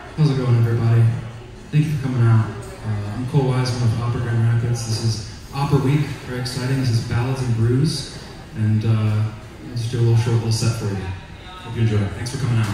How's it going, everybody? Thank you for coming out. I'm Cole Wiseman with Opera Grand Rapids. This is Opera Week, very exciting. This is Ballads and Brews, and I'll just do a little set for you. Hope you enjoy it. Thanks for coming out.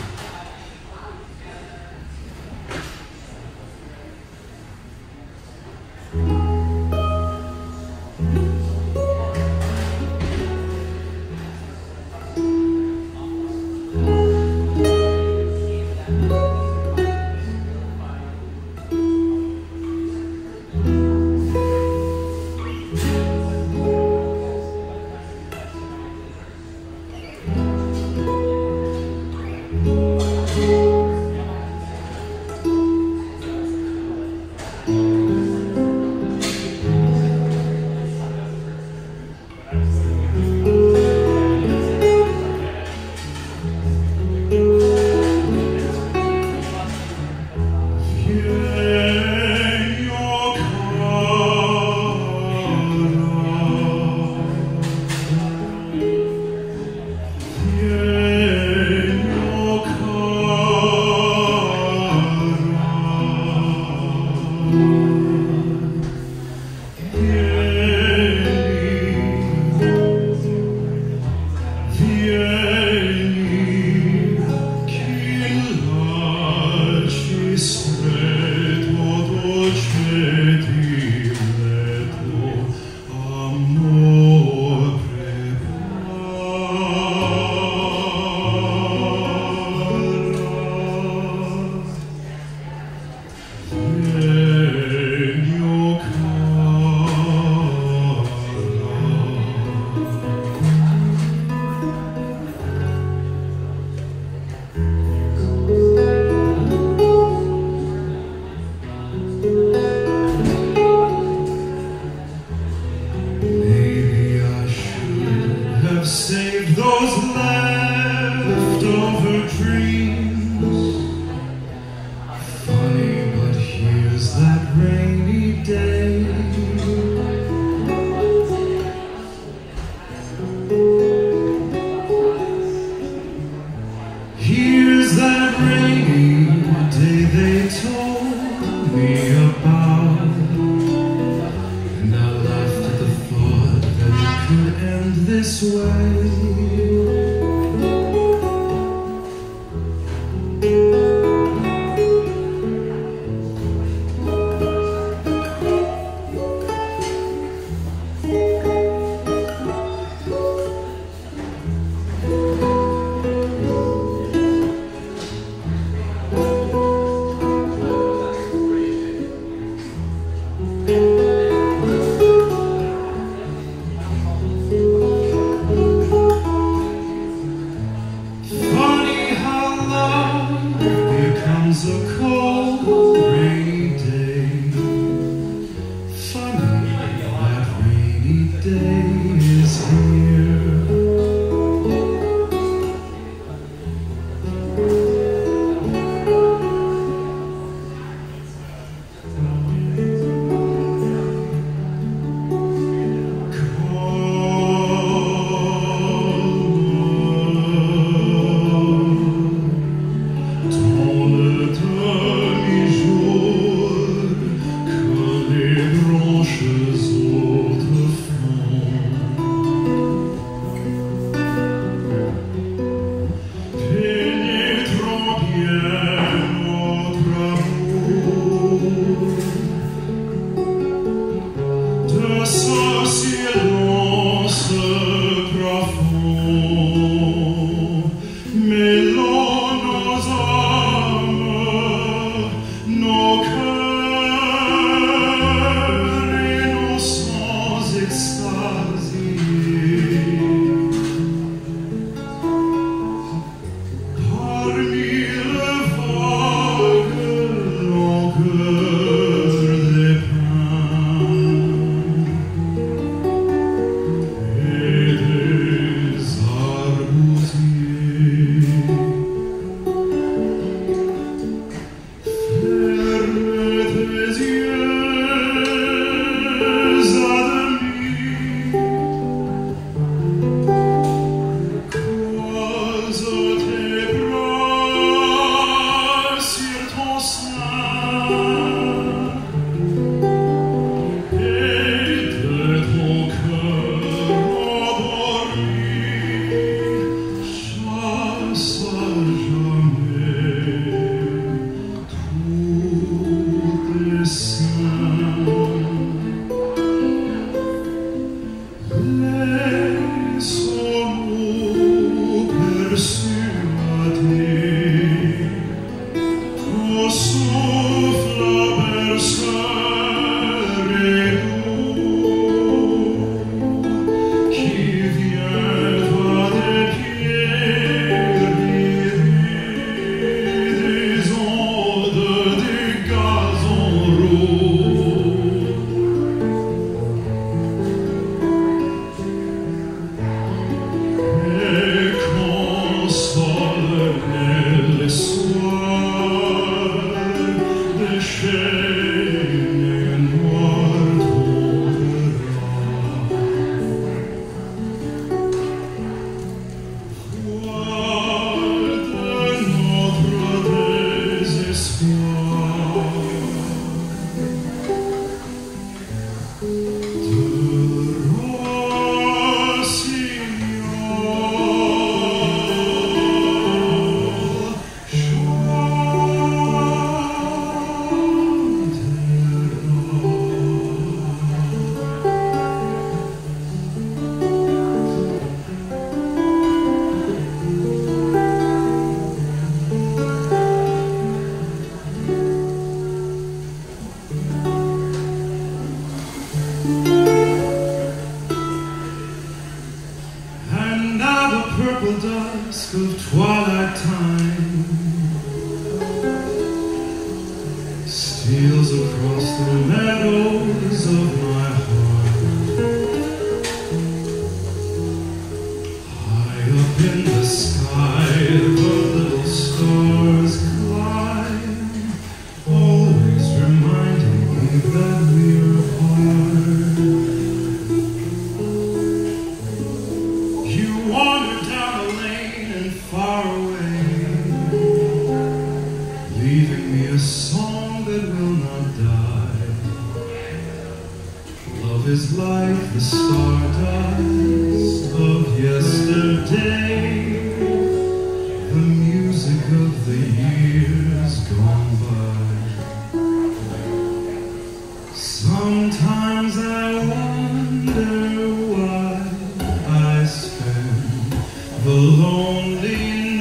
Save those leftover dreams. Funny, but here's that rainy day. Here's that rainy day they told me about, and I laughed at the thought that it could end this way. A cold, rainy day. Funny, that rainy day is here. Ton song that will not die. Love is like the stardust of yesterday, the music of the years gone by. Sometimes I wonder why I spend the lonely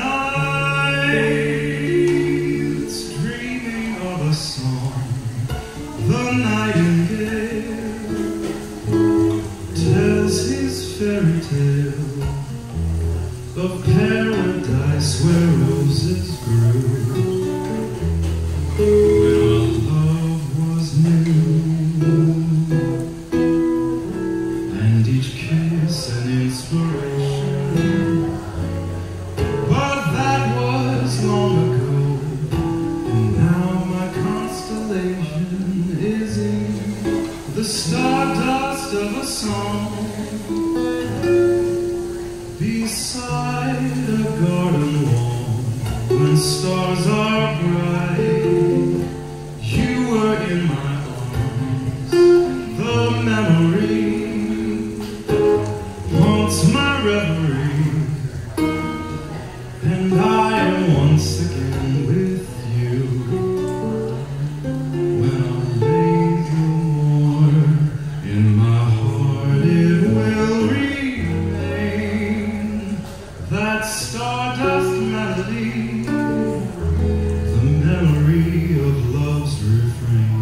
nights dreaming of a song. The nightingale tells his fairy tale of paradise where roses grew, when our love was new, and each kiss an inspiration. But that was long ago, and now my constellation is in the stardust of a song, beside a garden wall. When stars are bright, you were in my arms. The memory haunts my reverie, and I am once again with you. When our days no more, in my heart it will remain, that stardust melody, the memory of love's refrain.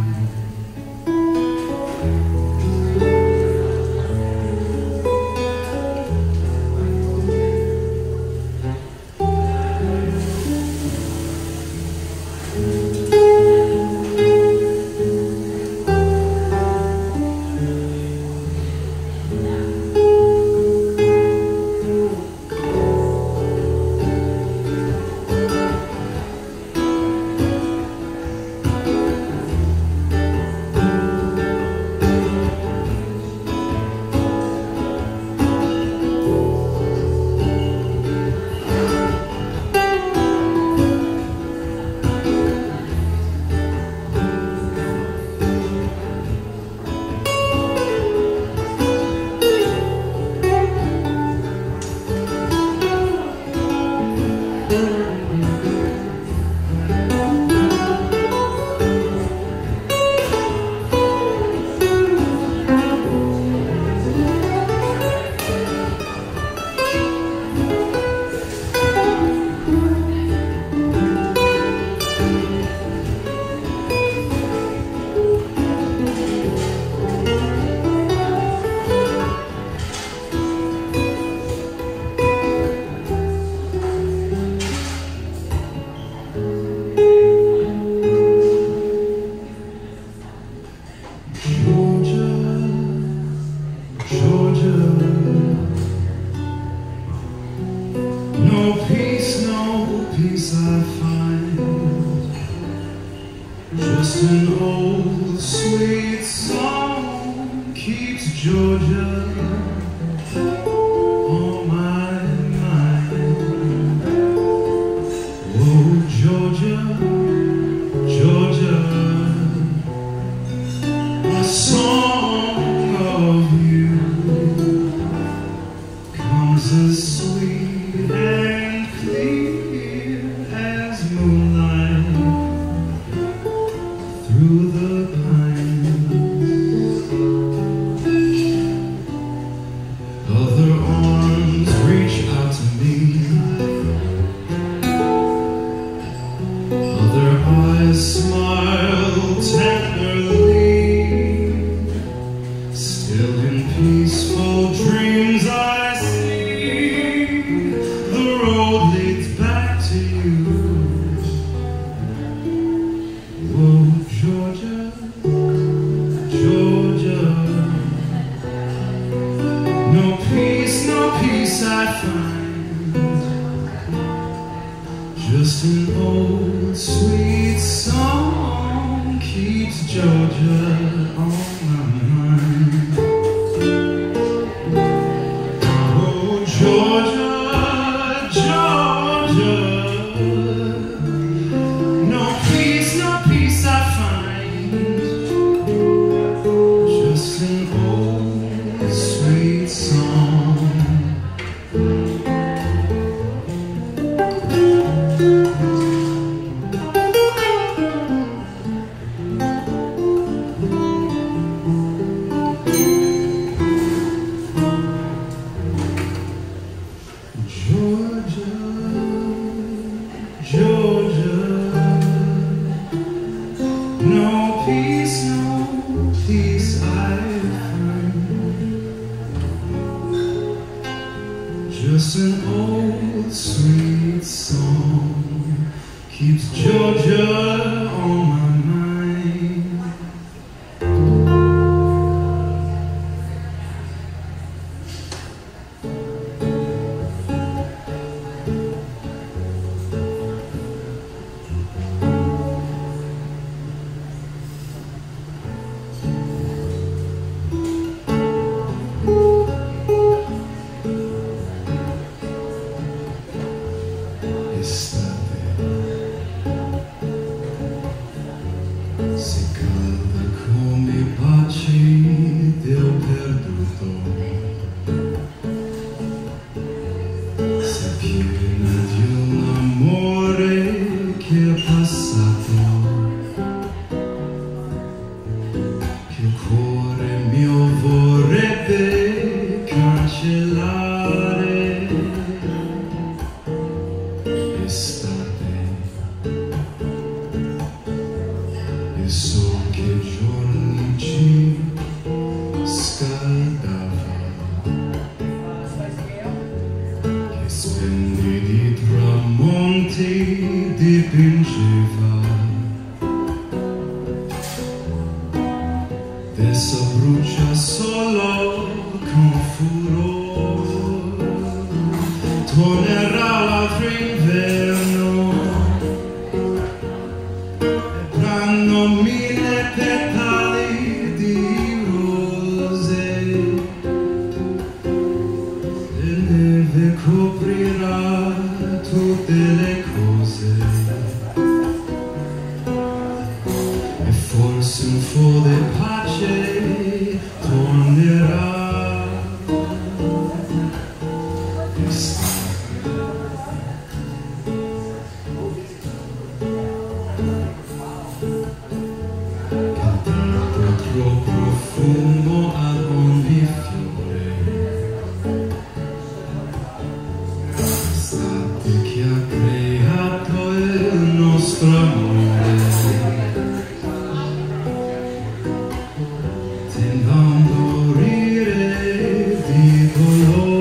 No peace I find, just an old sweet song keeps Georgia on my mind. Oh, Georgia, Georgia, a song of you comes as sweet and clear as moonlight through the pines. Georgia on my mind. Se calda come baci del perduto, sei piena di un amore che è passato, che il cuore mio vorrebbe cancellare. Estate, e so che giorni ci scaldava, che splendidi tramonti dipingeva. Adesso brucia solo con furore, tornerà l'altro inverno. Vedranno mille petali di rose, la neve coprirà tutte le cose, e forse un po' di pace tornerà. Troppo profumo ad ogni fiore, l'estate che ha creato il nostro amore, tentando morire di dolore.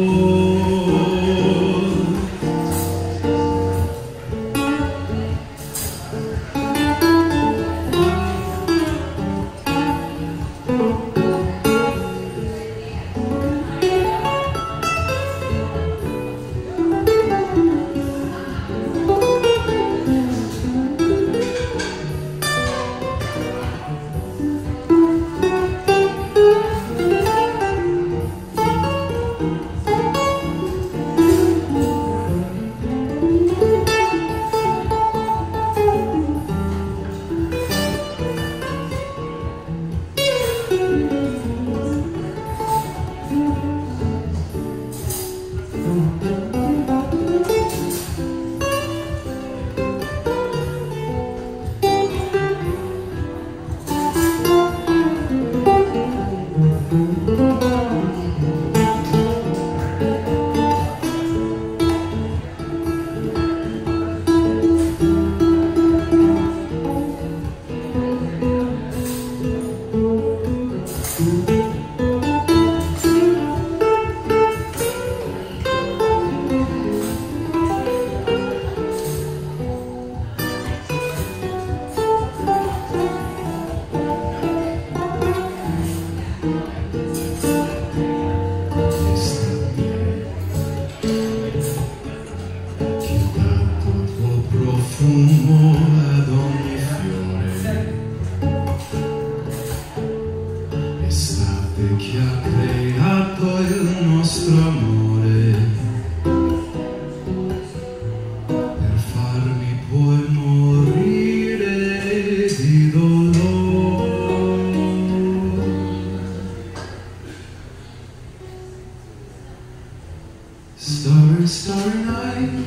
Profumo ad ogni fiore, estate che ha creato il nostro amore, per farmi poi morire di dolore. Starry, starry night,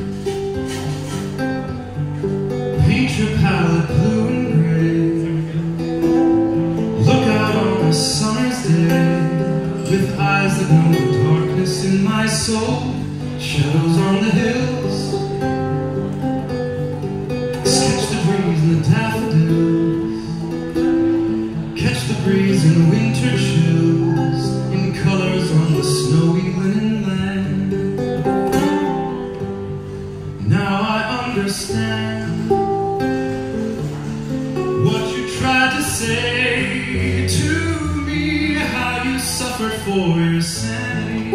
paint your palette blue and gray. Look out on a summer's day, with eyes that know the darkness in my soul. Shadows on the hills, sketch the breeze in the daffodils, catch the breeze in winter chills, in colors on the snowy linen land. Now I understand say to me how you suffered for your sanity,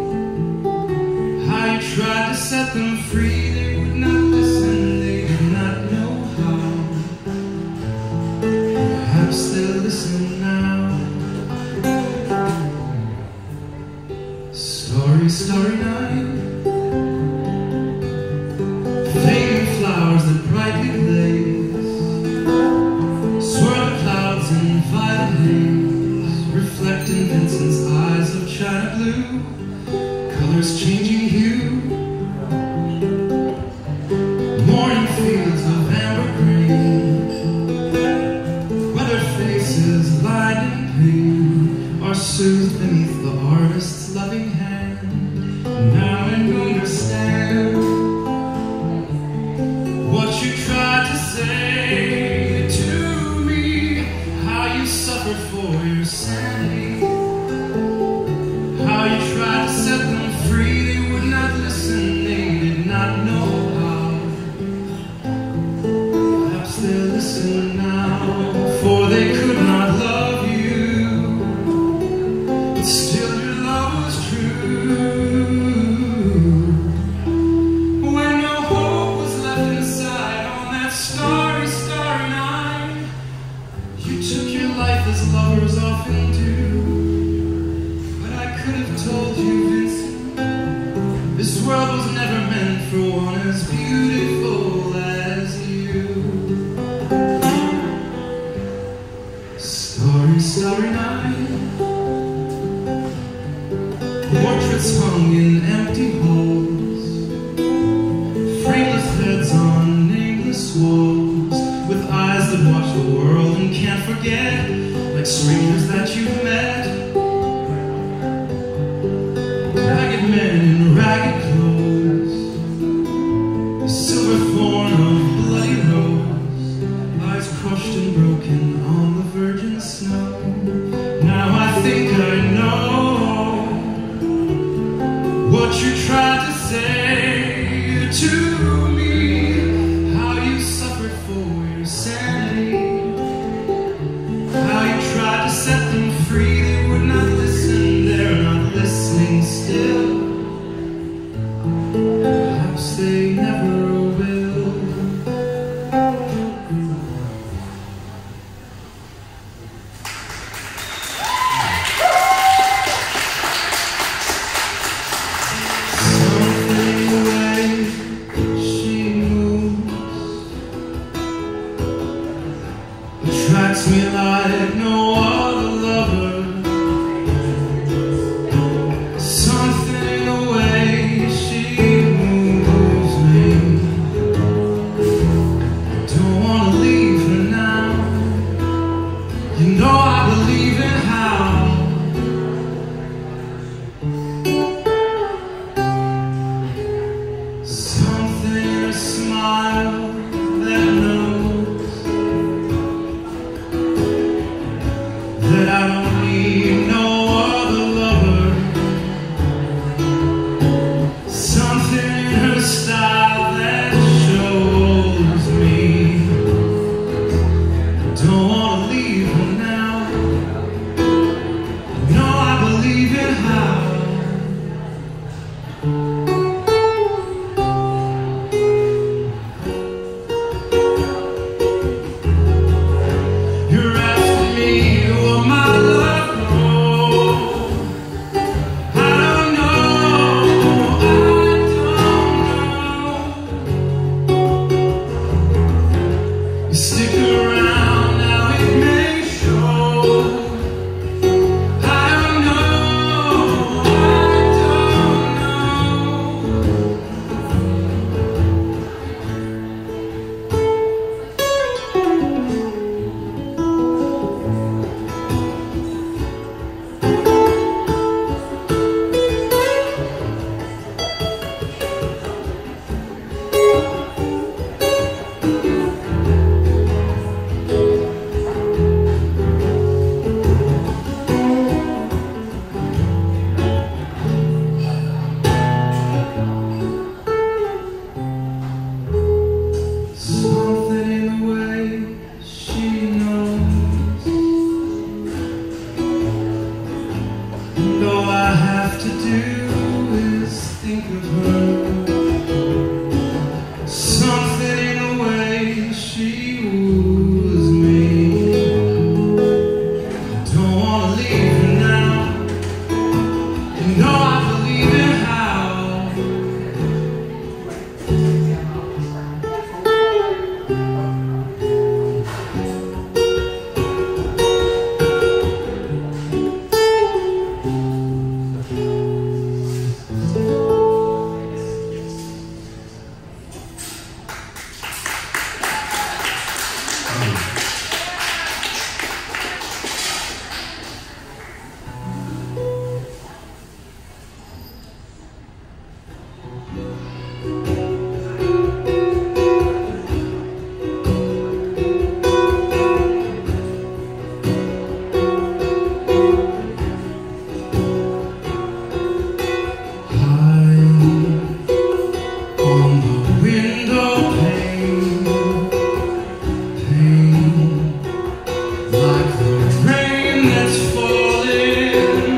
how you tried to set them free. They would not listen, they did not know how. Perhaps they'll listen now. Starry, starry night, fading flowers that brightly blaze, swirl clouds and violet haze, reflecting Vincent's eyes of china blue, colors changing hue, morning fields of amber green, weathered faces lined in pain are soothed beneath the artist's loving hand. Now I understand what you tried to say to me, how you suffered for your sanity, how you tried to set them free. They would not listen, they did not know how. Perhaps they'll listen now, for they could not love you, but still your love was true. When no hope was left inside on that starry, starry night, you took your life as lovers often do. But I could have told you, Vincent, this world was never meant for one as beautiful as you. Starry, starry night, portraits hung in empty halls, frameless heads on nameless walls, with eyes that watch the world and can't forget, like strangers that you've met. Ragged men in ragged clothes, a silver thorn of bloody rose lies crushed and broken on the virgin snow. Now I think I know what you tried to say to me, how you suffered for your sanity, how you tried to set them free. They would not listen, they're not listening still. Perhaps they never will. Something away she moves attracts me like no other lover. Something away she moves me. I don't want to leave her now. You know I believe in how. Something in her smile that knows that I don't need no other lover. Something in her style that shows me I don't want to leave her now. No, I believe in how. You're asking me what my love knows. I don't know, I don't know. You stick around, now it may show. I don't know, I don't know. pain, like the rain that's falling.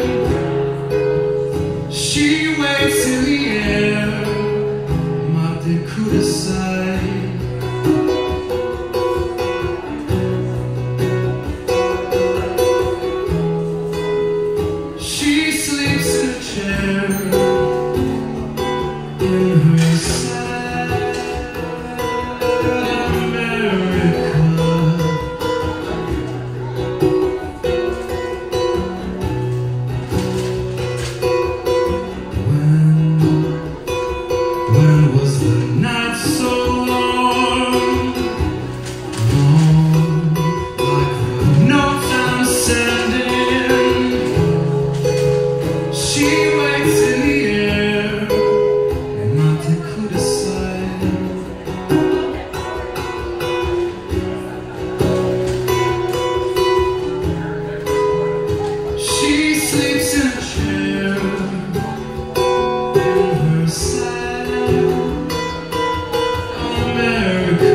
She waits in the air, ma découdesai. She sleeps in a chair in her sad America. When was the night so long, long, like the notes I'm sending? She waits in the air, and not to criticize. She sleeps in a chair in her sad America.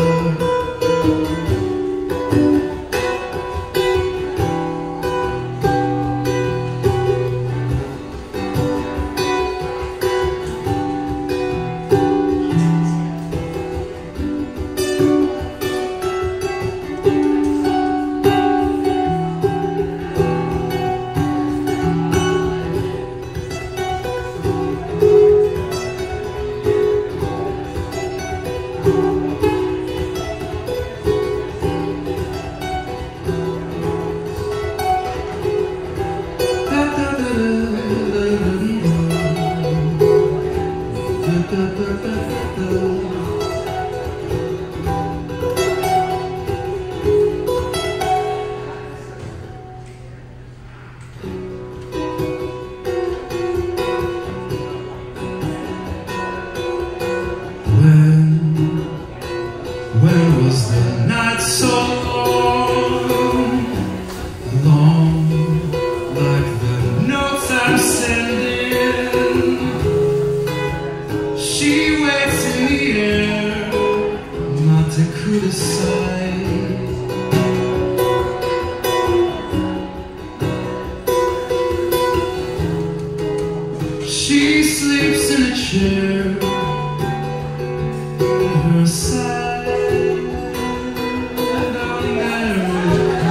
When was the night so long, long, like the notes I'm sending? She waits in the air, not to criticize. She sleeps in a chair in her sad America.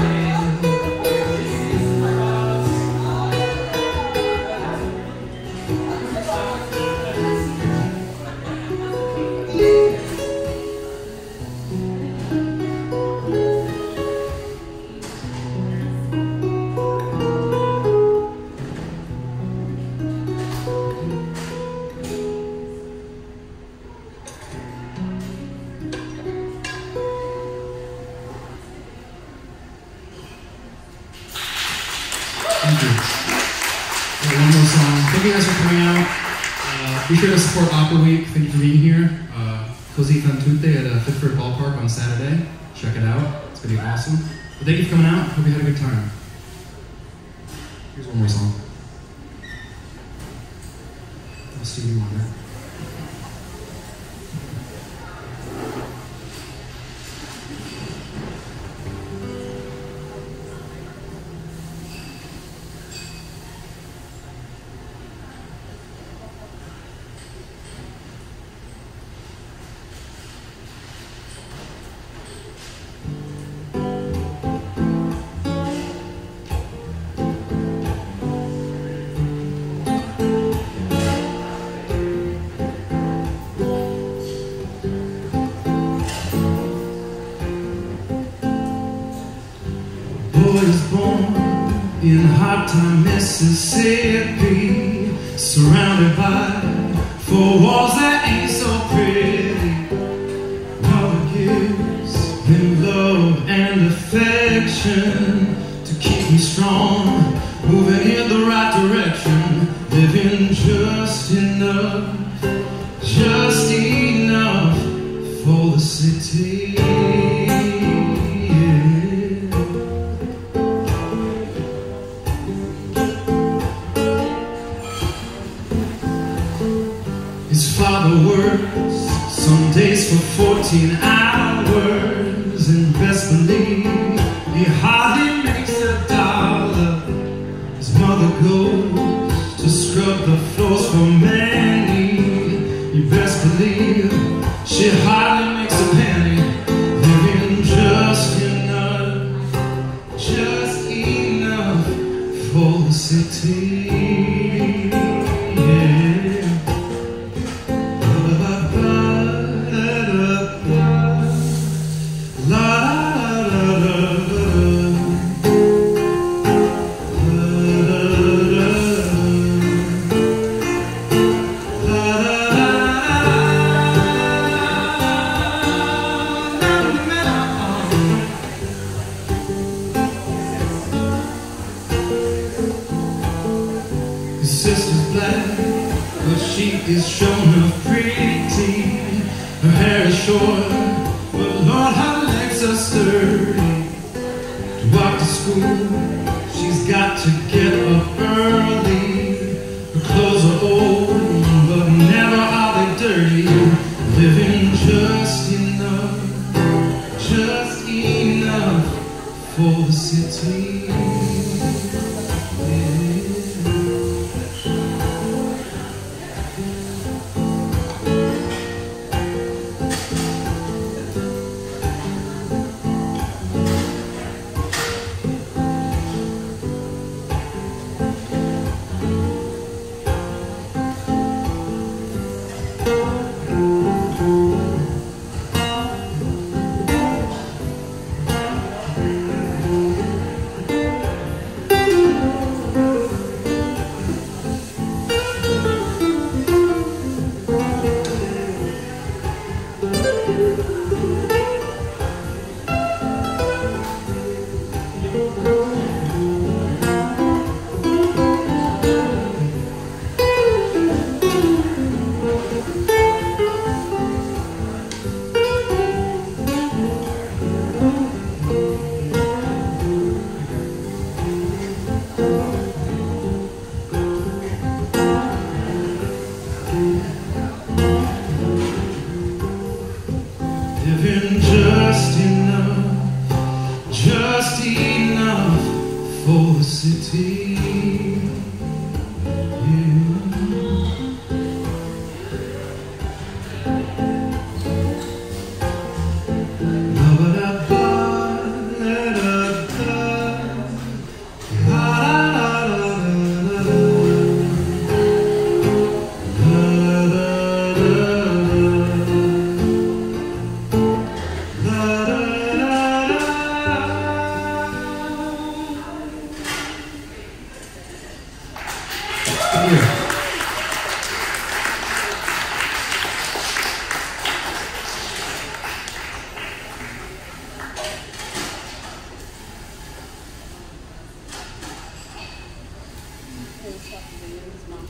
Thank you. One more song. Thank you guys for coming out. Be sure to support Opera Week. Thank you for being here. Così fan tutte at Fitchburg Ballpark on Saturday. Check it out. It's going to be awesome. But thank you for coming out. Hope you had a good time. Here's one more song. Stevie Wonder. Was born in hard time Mississippi, surrounded by four walls that ain't so pretty. Mother gives him love and affection to keep me strong, moving in the right direction, living just enough for the city. His father works some days for 14 hours and city. His sister's black, but she is shown up pretty. Her hair is short, but Lord, her legs are sturdy. To walk to school, she's got to get up early. Her clothes are old, but never are they dirty. Living just enough for the city. Living just enough for the city. Mom.